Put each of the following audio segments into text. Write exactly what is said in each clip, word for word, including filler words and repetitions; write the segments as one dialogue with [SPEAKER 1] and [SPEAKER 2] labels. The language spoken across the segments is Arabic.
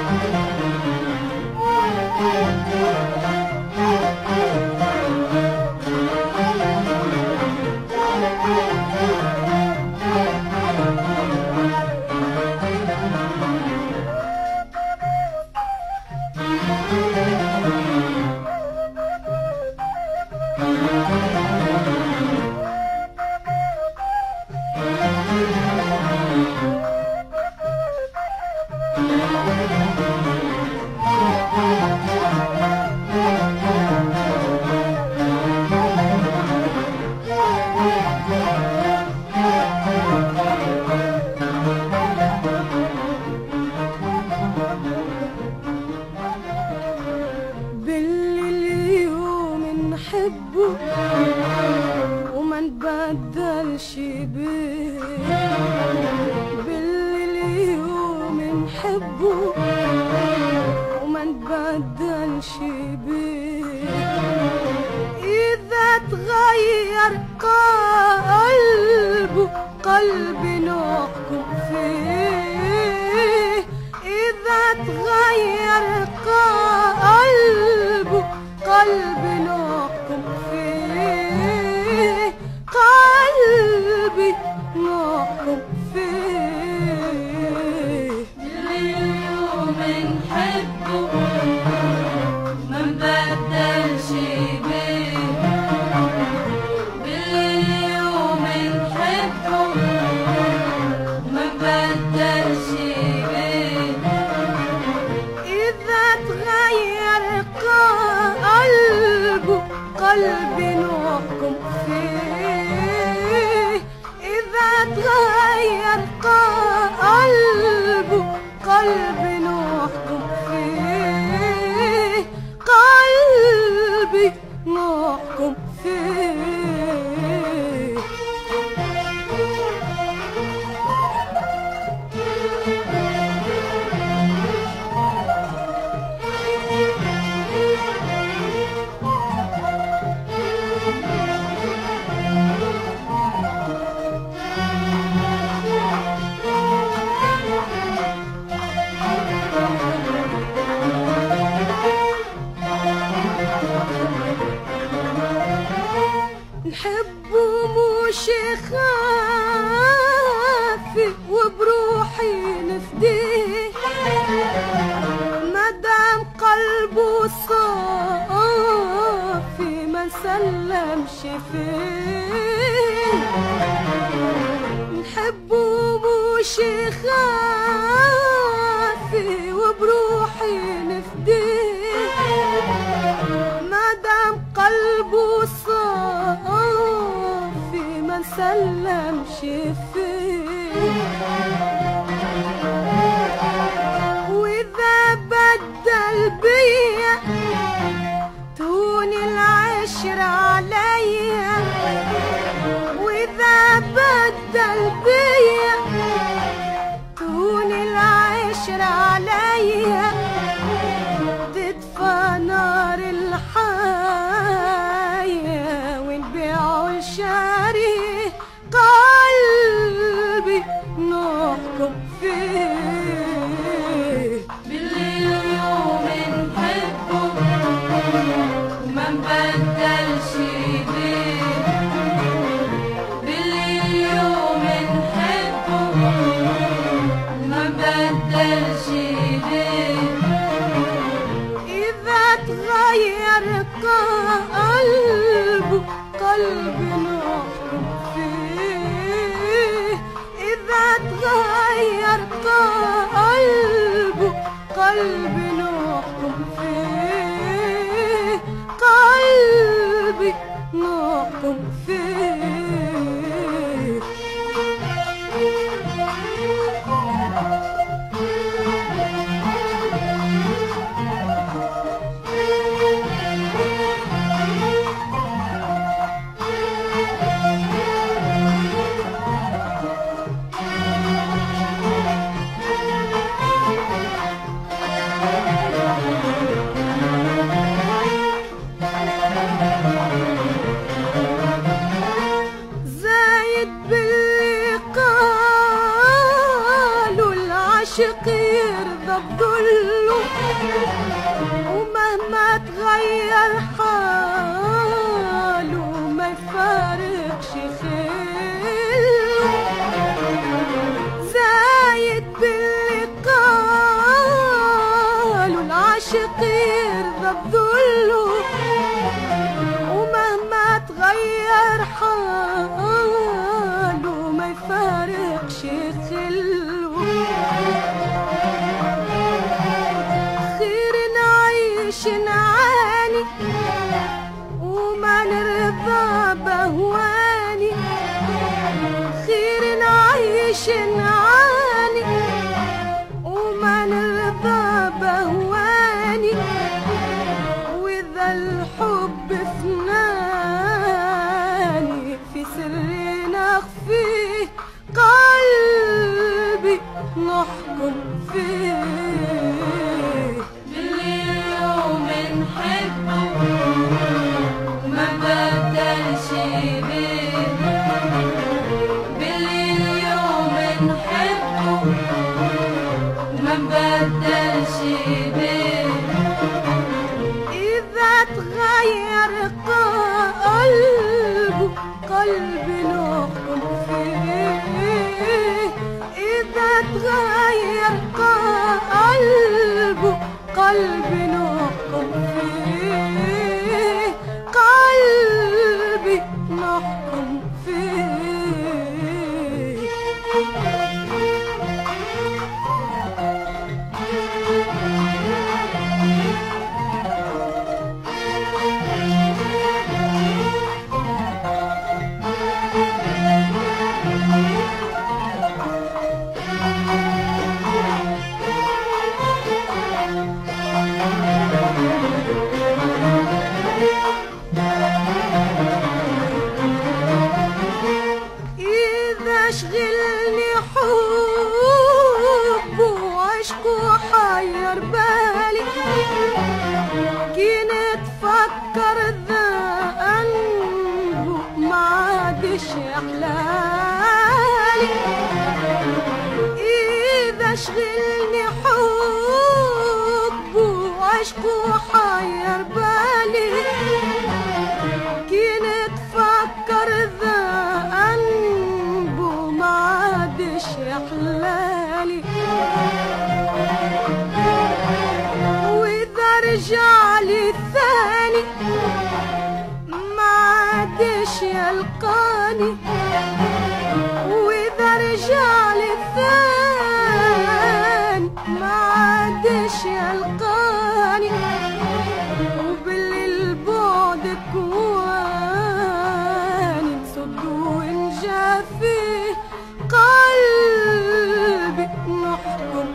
[SPEAKER 1] وما نبدلش بيه، بالليل يوم نحبه وما نبدلش بيه. إذا تغير قلبه قلبي نحكم فيه، إذا تغير قلبه قلبي نحكم فيه، قلبي نحكم فيه.
[SPEAKER 2] بالليل يوم نحبه ما نبدلش بيه، بالليل يوم نحبه ما نبدلش بيه.
[SPEAKER 1] إذا تغير قلبه قلبي نحكم فيه، إذا تغير قلبه قلبي نحكم فيه، قلبي نحكم فيه. نحبه مش خافي وبروحي نفديه، مادام قلبه صافي ما سلمش فيه. نحبه مش خافي وبروحي نفديه، مادام قلبه صافي ما سلمش فيه. وإذا بدل بيا تهون العشرة عليا، وإذا بدل بيا تهون العشرة عليا، تدفى نار الحياة ونبيع الشاري، قلبي نحكم فيه.
[SPEAKER 2] بالليل يوم نحبه ما نبدلش بيه، بالليل يوم نحبه ما نبدلش بيه.
[SPEAKER 1] إذا تغير قلبه قلبي نحكم فيه، إذا تغير قلبه قلبي نحكم فيه، قلبي نحكم فيه. يرضى بذله، ومهما تغير حاله ما يفارقش خيله. زايد باللي قالوا العاشق يرضى بذله، ومهما تغير حاله ما يفارقش خله. خير نعيش نعاني وما نرضى بهواني، خير نعيش نعاني وما نرضى بهواني. وإذا الحب فناني في سر نخفيه، قلبي نحكم فيه.
[SPEAKER 2] بالليل ومنحبه وما بدلش بيه، بالليل ومنحبه وما بدلش بيه.
[SPEAKER 1] إذا تغير قلبه قلبي نحكم فيه، إذا تغير قلبه قلبي نحكم فيه، قلبي نحكم فيه. إذا شغلني حبه وعشقه حير بالي، كي نتفكر ذنبه ما عادش يحلالي. إذا شغلني حبه وعشقه حير بالي، كي نتفكر ذنبه ما عادش يحلالي. وإذا رجع لي ثاني ما عادش يلقاني، وإذا رجع لي ثاني ما عادش يلقاني. وبالليل بعد كواني نصد ونجافيه، قلبي نحكم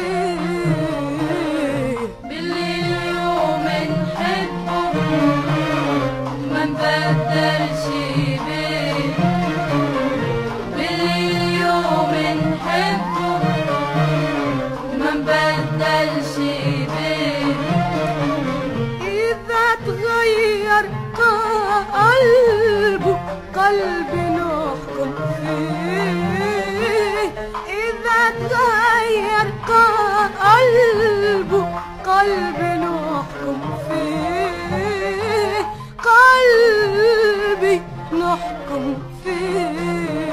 [SPEAKER 1] فيه.
[SPEAKER 2] بالليل ومنحبه وما نبدلش بيه، بالليل ومنحبه وما نبدلش بيه.
[SPEAKER 1] إذا تغير قلبه قلبي نحكم فيه، إذا تغير قلبه قلبي نحكم فيه، قلبي نحكم فيه.